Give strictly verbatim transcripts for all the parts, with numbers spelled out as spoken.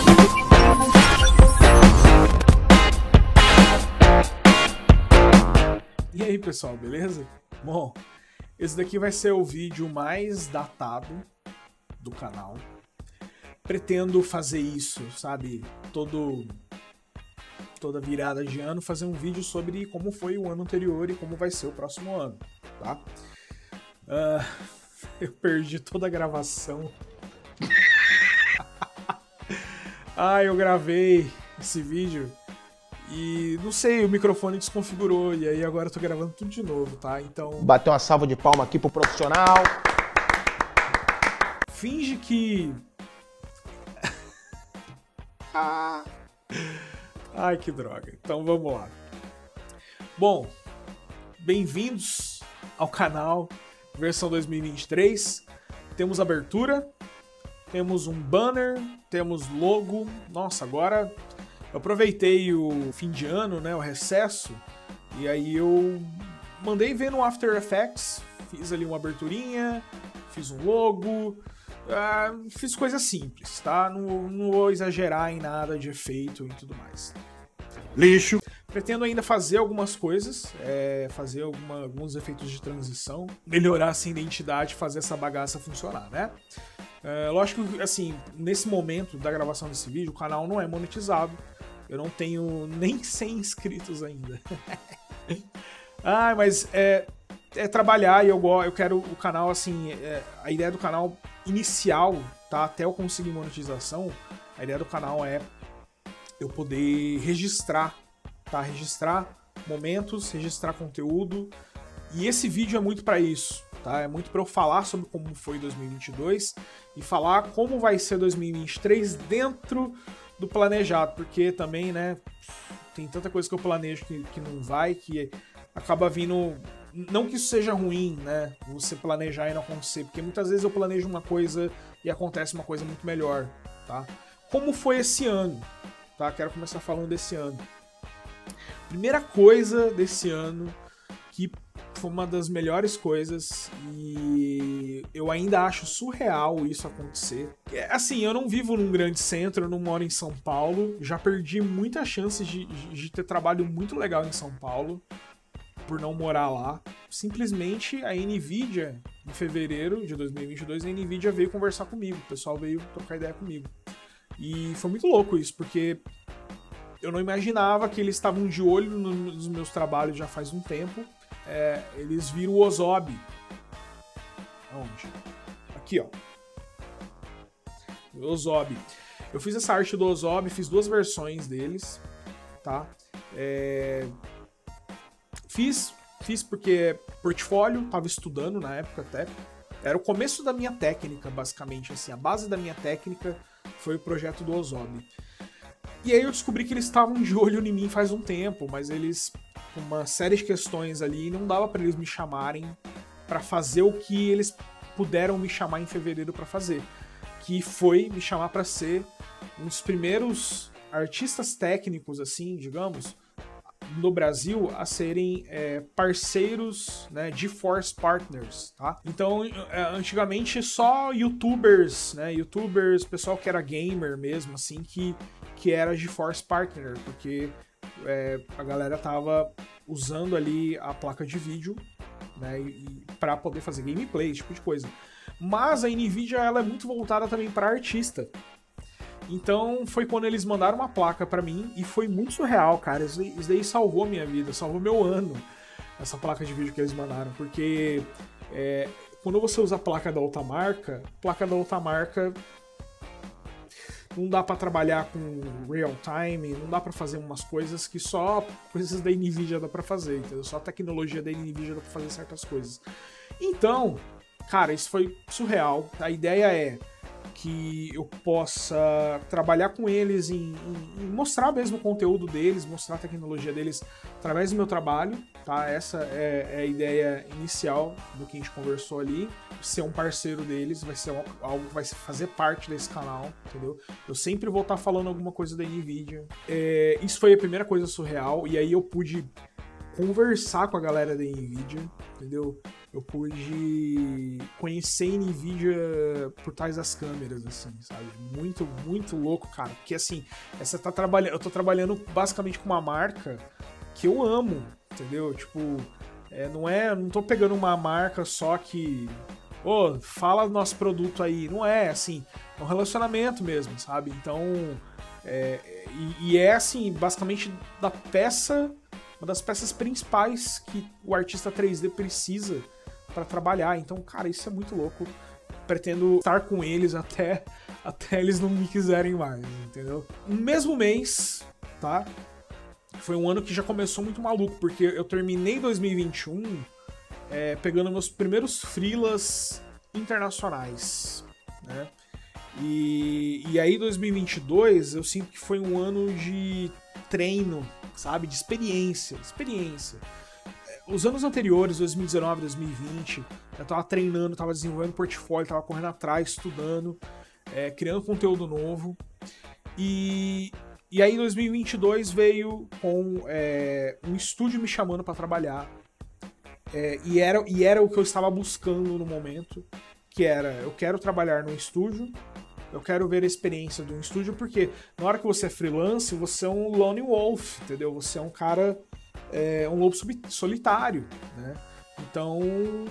E aí pessoal, beleza? Bom, esse daqui vai ser o vídeo mais datado do canal. Pretendo fazer isso, sabe, todo, toda virada de ano, fazer um vídeo sobre como foi o ano anterior e como vai ser o próximo ano, tá? Uh, eu perdi toda a gravação. Ah, eu gravei esse vídeo e, não sei, o microfone desconfigurou e aí agora eu tô gravando tudo de novo, tá? Então... Bateu uma salva de palma aqui pro profissional. Finge que... ah. Ai, que droga. Então vamos lá. Bom, bem-vindos ao canal versão dois mil e vinte e três. Temos abertura, temos um banner, temos logo. Nossa, agora... Eu aproveitei o fim de ano, né, o recesso, e aí eu mandei ver no After Effects, fiz ali uma aberturinha, fiz um logo, uh, fiz coisas simples, tá? Não, não vou exagerar em nada de efeito e tudo mais. Lixo! Pretendo ainda fazer algumas coisas, é, fazer alguma, alguns efeitos de transição, melhorar assim, a identidade, fazer essa bagaça funcionar, né? É, lógico que, assim, nesse momento da gravação desse vídeo, o canal não é monetizado. Eu não tenho nem cem inscritos ainda. Ah, mas é, é trabalhar e eu, eu quero o canal, assim, é, a ideia do canal inicial, tá? Até eu conseguir monetização, a ideia do canal é eu poder registrar, tá? Registrar momentos, registrar conteúdo. E esse vídeo é muito para isso. Tá? É muito para eu falar sobre como foi dois mil e vinte e dois e falar como vai ser dois mil e vinte e três dentro do planejado, porque também, né, tem tanta coisa que eu planejo que, que não vai, que acaba vindo... Não que isso seja ruim, né, você planejar e não acontecer, porque muitas vezes eu planejo uma coisa e acontece uma coisa muito melhor, tá? Como foi esse ano, tá? Quero começar falando desse ano. Primeira coisa desse ano que foi uma das melhores coisas e eu ainda acho surreal isso acontecer. Assim, eu não vivo num grande centro, eu não moro em São Paulo, já perdi muitas chances de, de ter trabalho muito legal em São Paulo por não morar lá. Simplesmente a Nvidia, em fevereiro de dois mil e vinte e dois, a Nvidia veio conversar comigo, o pessoal veio trocar ideia comigo. E foi muito louco isso, porque eu não imaginava que eles estavam de olho nos meus trabalhos já faz um tempo. É, eles viram o Ozob. Onde? Aqui, ó. O Ozob. Eu fiz essa arte do Ozob, fiz duas versões deles, tá? É... Fiz, fiz porque portfólio, tava estudando na época até. Era o começo da minha técnica, basicamente, assim. A base da minha técnica foi o projeto do Ozob. E aí eu descobri que eles estavam de olho em mim faz um tempo, mas eles... uma série de questões ali, não dava para eles me chamarem para fazer o que eles puderam me chamar em fevereiro para fazer, que foi me chamar para ser um dos primeiros artistas técnicos, assim, digamos, no Brasil a serem é, parceiros, né, GeForce Partners, tá? Então, antigamente só YouTubers, né, YouTubers, pessoal que era gamer mesmo, assim, que, que era GeForce Partner, porque É, a galera tava usando ali a placa de vídeo, né, para poder fazer gameplay, esse tipo de coisa. Mas a Nvidia ela é muito voltada também para artista. Então foi quando eles mandaram uma placa para mim e foi muito surreal, cara. Isso, isso daí salvou minha vida, salvou meu ano, essa placa de vídeo que eles mandaram, porque é, quando você usa a placa da outra marca, placa da outra marca não dá para trabalhar com real time, não dá para fazer umas coisas que só coisas da Nvidia dá para fazer, entendeu? Só a tecnologia da Nvidia dá para fazer certas coisas. Então, cara, isso foi surreal. A ideia é que eu possa trabalhar com eles em, em, em mostrar mesmo o conteúdo deles, mostrar a tecnologia deles através do meu trabalho, tá? Essa é, é a ideia inicial do que a gente conversou ali. Ser um parceiro deles, vai ser algo que vai fazer parte desse canal, entendeu? Eu sempre vou estar falando alguma coisa da Nvidia. É, isso foi a primeira coisa surreal, e aí eu pude conversar com a galera da NVIDIA, entendeu? Eu pude conhecer a NVIDIA por trás das câmeras, assim, sabe? Muito, muito louco, cara. Porque, assim, essa tá trabalhando, eu tô trabalhando basicamente com uma marca que eu amo, entendeu? Tipo, é, não é, não tô pegando uma marca só que, ô, oh, fala do nosso produto aí. Não é, assim, é um relacionamento mesmo, sabe? Então, é, e, e é, assim, basicamente da peça, uma das peças principais que o artista três D precisa para trabalhar. Então, cara, isso é muito louco. Pretendo estar com eles até, até eles não me quiserem mais, entendeu? No mesmo mês, tá? Foi um ano que já começou muito maluco, porque eu terminei dois mil e vinte e um é, pegando meus primeiros freelas internacionais, né? E, e aí dois mil e vinte e dois eu sinto que foi um ano de treino, sabe? De experiência, experiência. Os anos anteriores, dois mil e dezenove, dois mil e vinte, eu tava treinando, tava desenvolvendo portfólio, tava correndo atrás, estudando, é, criando conteúdo novo. E, e aí dois mil e vinte e dois veio com é, um estúdio me chamando para trabalhar. É, e, era, e era o que eu estava buscando no momento, que era, eu quero trabalhar num estúdio, eu quero ver a experiência de um estúdio, porque na hora que você é freelance, você é um lone wolf, entendeu? Você é um cara... É um lobo solitário, né? Então,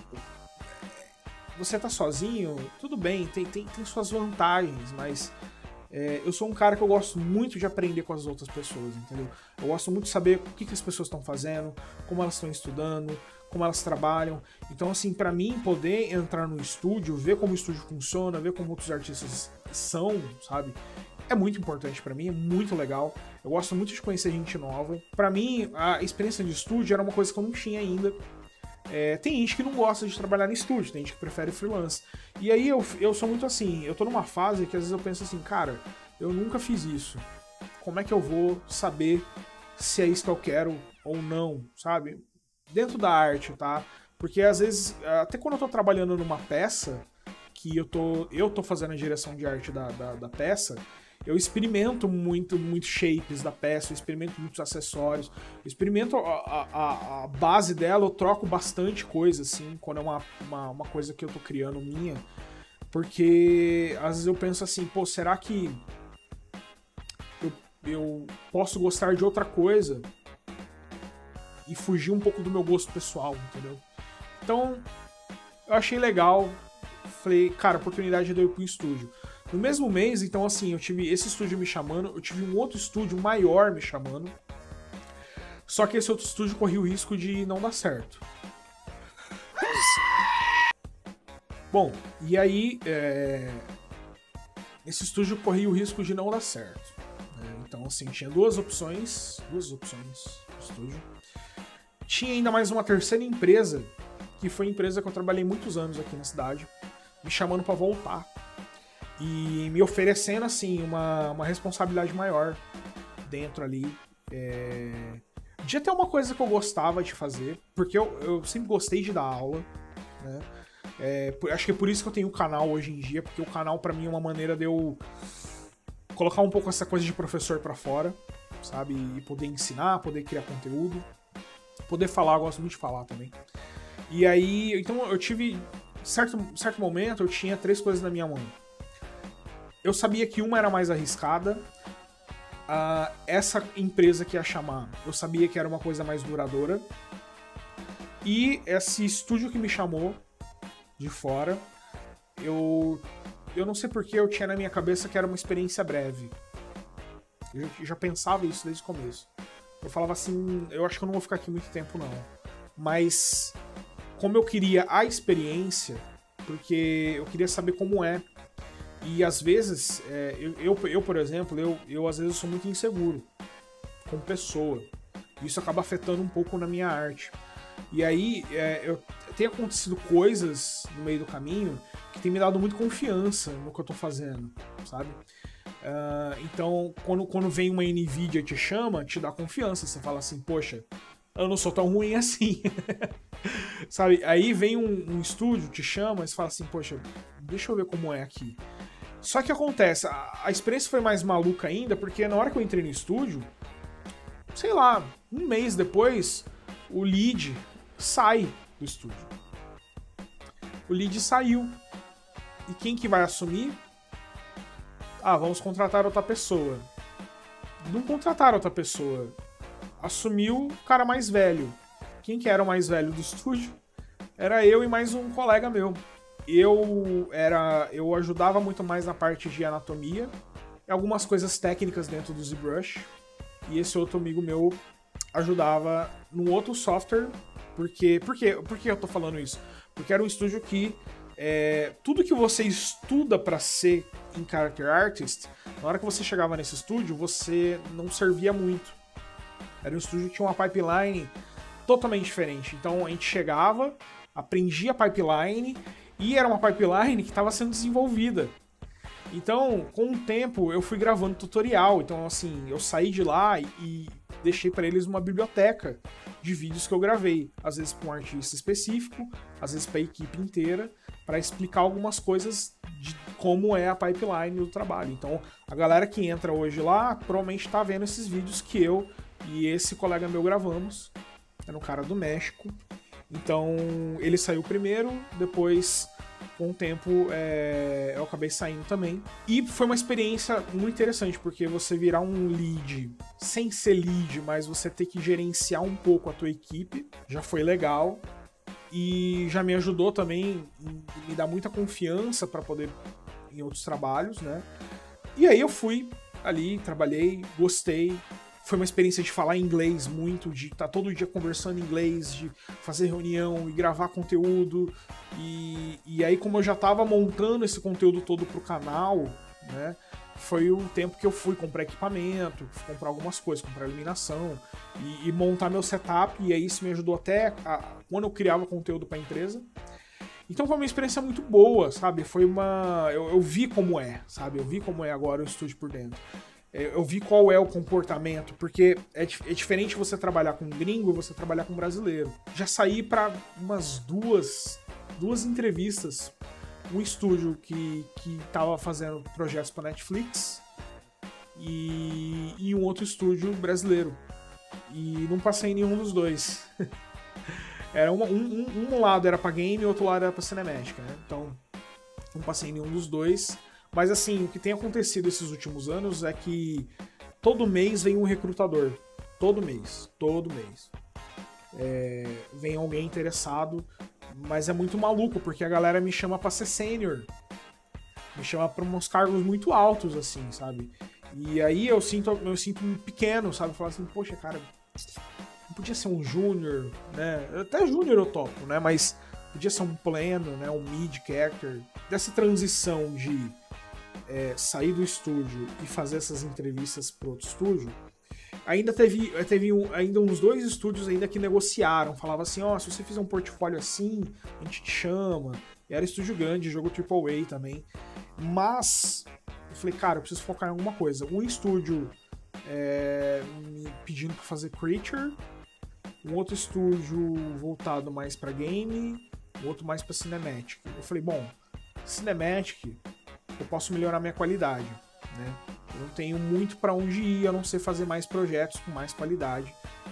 você tá sozinho, tudo bem, tem, tem, tem suas vantagens, mas é, eu sou um cara que eu gosto muito de aprender com as outras pessoas, entendeu? Eu gosto muito de saber o que, que as pessoas estão fazendo, como elas estão estudando, como elas trabalham. Então, assim, pra mim, poder entrar no estúdio, ver como o estúdio funciona, ver como outros artistas são, sabe? É muito importante pra mim, é muito legal. Eu gosto muito de conhecer gente nova. Pra mim, a experiência de estúdio era uma coisa que eu não tinha ainda. É, tem gente que não gosta de trabalhar em estúdio, tem gente que prefere freelance. E aí eu, eu sou muito assim, eu tô numa fase que às vezes eu penso assim, cara, eu nunca fiz isso. Como é que eu vou saber se é isso que eu quero ou não, sabe? Dentro da arte, tá? Porque às vezes, até quando eu tô trabalhando numa peça, que eu tô, eu tô fazendo a direção de arte da, da, da peça, eu experimento muito, muito shapes da peça, eu experimento muitos acessórios, eu experimento a, a, a base dela, eu troco bastante coisa, assim, quando é uma, uma, uma coisa que eu tô criando minha, porque às vezes eu penso assim, pô, será que eu, eu posso gostar de outra coisa e fugir um pouco do meu gosto pessoal, entendeu? Então, eu achei legal, falei, cara, oportunidade de eu ir pro estúdio. No mesmo mês, então assim, eu tive esse estúdio me chamando, eu tive um outro estúdio maior me chamando, só que esse outro estúdio corria o risco de não dar certo. Bom, e aí, é... esse estúdio corria o risco de não dar certo. Né? Então assim, tinha duas opções, duas opções no estúdio. Tinha ainda mais uma terceira empresa, que foi a empresa que eu trabalhei muitos anos aqui na cidade, me chamando para voltar. E me oferecendo, assim, uma, uma responsabilidade maior dentro ali. É... De até uma coisa que eu gostava de fazer, porque eu, eu sempre gostei de dar aula, né? É, acho que é por isso que eu tenho o canal hoje em dia, porque o canal pra mim é uma maneira de eu colocar um pouco essa coisa de professor pra fora, sabe? E poder ensinar, poder criar conteúdo, poder falar, eu gosto muito de falar também. E aí, então eu tive, certo, certo momento, eu tinha três coisas na minha mão. Eu sabia que uma era mais arriscada, uh, essa empresa que ia chamar, eu sabia que era uma coisa mais duradoura, e esse estúdio que me chamou de fora, eu, eu não sei porque eu tinha na minha cabeça que era uma experiência breve. Eu já pensava isso desde o começo. Eu falava assim, eu acho que eu não vou ficar aqui muito tempo não. Mas como eu queria a experiência, porque eu queria saber como é. E às vezes, é, eu, eu, eu, por exemplo, eu, eu às vezes sou muito inseguro como pessoa. Isso acaba afetando um pouco na minha arte. E aí, é, eu, tem acontecido coisas no meio do caminho que tem me dado muito confiança no que eu tô fazendo, sabe? Uh, então, quando, quando vem uma NVIDIA e te chama, te dá confiança. Você fala assim, poxa, eu não sou tão ruim assim. Sabe? Aí vem um, um estúdio, te chama e você fala assim, poxa, deixa eu ver como é aqui. Só que acontece, a, a experiência foi mais maluca ainda, porque na hora que eu entrei no estúdio, sei lá, um mês depois, o lead sai do estúdio. O lead saiu. E quem que vai assumir? Ah, vamos contratar outra pessoa. Não contrataram outra pessoa. Assumiu o cara mais velho. Quem que era o mais velho do estúdio? Era eu e mais um colega meu. Eu era, eu ajudava muito mais na parte de anatomia, algumas coisas técnicas dentro do ZBrush, e esse outro amigo meu ajudava num outro software. Porque, por, quê? Por que eu tô falando isso? Porque era um estúdio que é, tudo que você estuda para ser em Character Artist, na hora que você chegava nesse estúdio, você não servia muito. Era um estúdio que tinha uma pipeline totalmente diferente. Então a gente chegava, aprendia a pipeline, e era uma pipeline que estava sendo desenvolvida. Então, com o tempo, eu fui gravando tutorial. Então, assim, eu saí de lá e, e deixei para eles uma biblioteca de vídeos que eu gravei. Às vezes para um artista específico, às vezes para a equipe inteira, para explicar algumas coisas de como é a pipeline do trabalho. Então, a galera que entra hoje lá, provavelmente está vendo esses vídeos que eu e esse colega meu gravamos. Era um cara do México. Então, ele saiu primeiro, depois, com o tempo, é, eu acabei saindo também. E foi uma experiência muito interessante, porque você virar um lead, sem ser lead, mas você ter que gerenciar um pouco a tua equipe, já foi legal. E já me ajudou também, me dar muita confiança para poder ir em outros trabalhos, né? E aí eu fui ali, trabalhei, gostei. Foi uma experiência de falar inglês muito, de estar todo dia conversando em inglês, de fazer reunião e gravar conteúdo. E, e aí, como eu já estava montando esse conteúdo todo pro canal, né, foi o tempo que eu fui comprar equipamento, comprar algumas coisas, comprar iluminação e, e montar meu setup. E aí isso me ajudou até a, quando eu criava conteúdo para a empresa. Então foi uma experiência muito boa, sabe? Foi uma... Eu, eu vi como é, sabe? Eu vi como é agora o estúdio por dentro. Eu vi qual é o comportamento, porque é, é diferente você trabalhar com gringo e você trabalhar com brasileiro. Já saí para umas duas, duas entrevistas, um estúdio que, que tava fazendo projetos para Netflix e, e um outro estúdio brasileiro. E não passei em nenhum dos dois. Era uma, um, um, um lado era para game e outro lado era para cinemática, né? Então, não passei em nenhum dos dois. Mas assim, o que tem acontecido esses últimos anos é que todo mês vem um recrutador. Todo mês. Todo mês. É, vem alguém interessado, mas é muito maluco, porque a galera me chama pra ser sênior. Me chama pra uns cargos muito altos, assim, sabe? E aí eu sinto, eu sinto pequeno, sabe? Falar assim, poxa, cara, não podia ser um júnior, né? Até júnior eu topo, né? Mas podia ser um pleno, né? Um mid character. Dessa transição de É, sair do estúdio e fazer essas entrevistas para outro estúdio, ainda teve, teve um, ainda uns dois estúdios ainda que negociaram, falava assim, ó, oh, se você fizer um portfólio assim, a gente te chama. E era estúdio grande, jogo triplo A também. Mas eu falei, cara, eu preciso focar em alguma coisa. Um estúdio é, me pedindo para fazer Creature, um outro estúdio voltado mais para game, um outro mais para Cinematic. Eu falei, bom, Cinematic eu posso melhorar minha qualidade, né? Eu não tenho muito para onde ir, eu não sei fazer mais projetos com mais qualidade.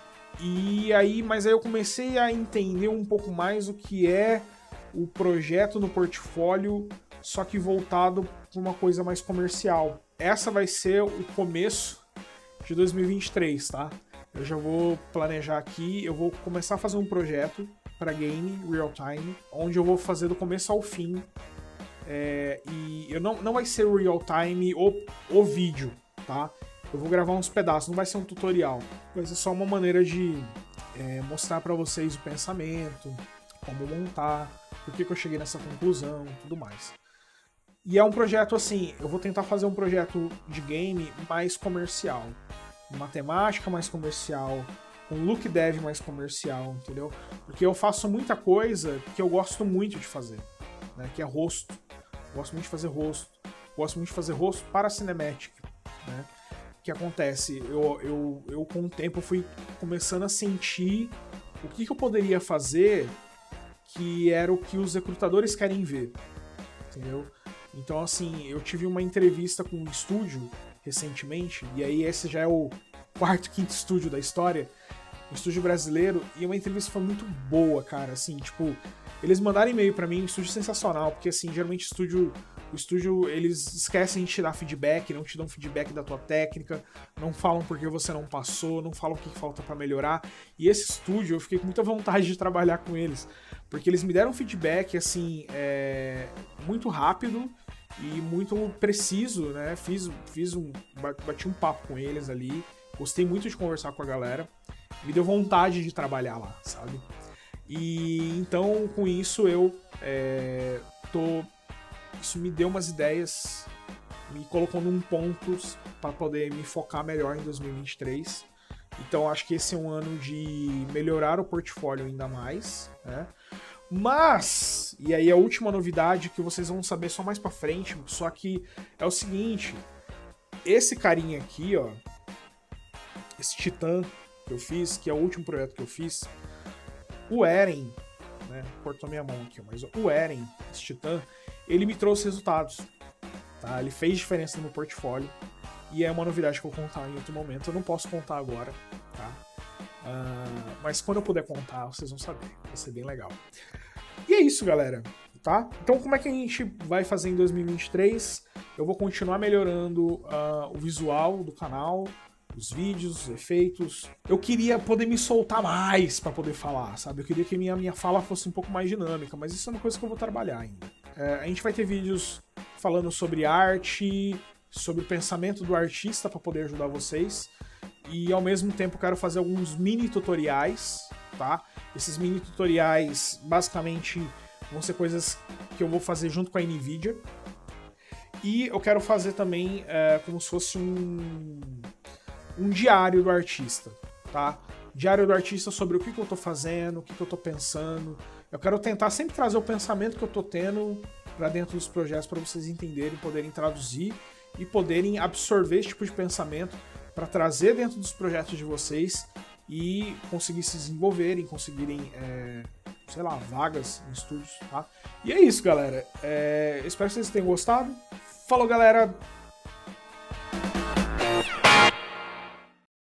E aí, mas aí eu comecei a entender um pouco mais o que é o projeto no portfólio, só que voltado para uma coisa mais comercial. Essa vai ser o começo de dois mil e vinte e três, tá? Eu já vou planejar aqui, eu vou começar a fazer um projeto para game real time, onde eu vou fazer do começo ao fim. É, e eu não, não vai ser real time o, o vídeo, tá? Eu vou gravar uns pedaços, não vai ser um tutorial. Vai ser só uma maneira de é, mostrar pra vocês o pensamento, como montar, por que que eu cheguei nessa conclusão e tudo mais. E é um projeto assim, eu vou tentar fazer um projeto de game mais comercial. Uma temática mais comercial, um look dev mais comercial, entendeu? Porque eu faço muita coisa que eu gosto muito de fazer, né? Que é rosto. Gosto muito de fazer rosto. Gosto muito de fazer rosto para a Cinematic, né? O que acontece? Eu, eu, eu, com o tempo, fui começando a sentir o que, que eu poderia fazer que era o que os recrutadores querem ver, entendeu? Então, assim, eu tive uma entrevista com um estúdio recentemente, e aí esse já é o quarto, quinto estúdio da história, um estúdio brasileiro, e uma entrevista foi muito boa, cara, assim, tipo, eles mandaram e-mail pra mim, um estúdio sensacional, porque assim, geralmente estúdio, o estúdio, eles esquecem de te dar feedback, não te dão feedback da tua técnica, não falam porque você não passou, não falam o que falta pra melhorar, e esse estúdio, eu fiquei com muita vontade de trabalhar com eles, porque eles me deram feedback, assim, é, muito rápido e muito preciso, né, fiz, fiz um, bati um papo com eles ali, gostei muito de conversar com a galera, me deu vontade de trabalhar lá, sabe? E então, com isso, eu é, tô... Isso me deu umas ideias, me colocou num ponto para poder me focar melhor em dois mil e vinte e três. Então, acho que esse é um ano de melhorar o portfólio ainda mais, né? Mas, e aí a última novidade que vocês vão saber só mais pra frente, só que é o seguinte, esse carinha aqui, ó, esse Titã que eu fiz, que é o último projeto que eu fiz, o Eren, né, cortou minha mão aqui, mas o Eren, esse Titã, ele me trouxe resultados, tá? Ele fez diferença no meu portfólio e é uma novidade que eu vou contar em outro momento. Eu não posso contar agora, tá? Uh, mas quando eu puder contar, vocês vão saber. Vai ser bem legal. E é isso, galera, tá? Então, como é que a gente vai fazer em dois mil e vinte e três? Eu vou continuar melhorando uh, o visual do canal, os vídeos, os efeitos. Eu queria poder me soltar mais para poder falar, sabe? Eu queria que minha, minha fala fosse um pouco mais dinâmica, mas isso é uma coisa que eu vou trabalhar ainda. É, a gente vai ter vídeos falando sobre arte, sobre o pensamento do artista para poder ajudar vocês. E ao mesmo tempo quero fazer alguns mini tutoriais, tá? Esses mini tutoriais basicamente vão ser coisas que eu vou fazer junto com a NVIDIA. E eu quero fazer também é, como se fosse um... um diário do artista, tá? Diário do artista sobre o que, que eu tô fazendo, o que, que eu tô pensando. Eu quero tentar sempre trazer o pensamento que eu tô tendo para dentro dos projetos para vocês entenderem, poderem traduzir e poderem absorver esse tipo de pensamento para trazer dentro dos projetos de vocês e conseguir se desenvolverem, conseguirem, é, sei lá, vagas em estúdios, tá? E é isso, galera. É, espero que vocês tenham gostado. Falou, galera!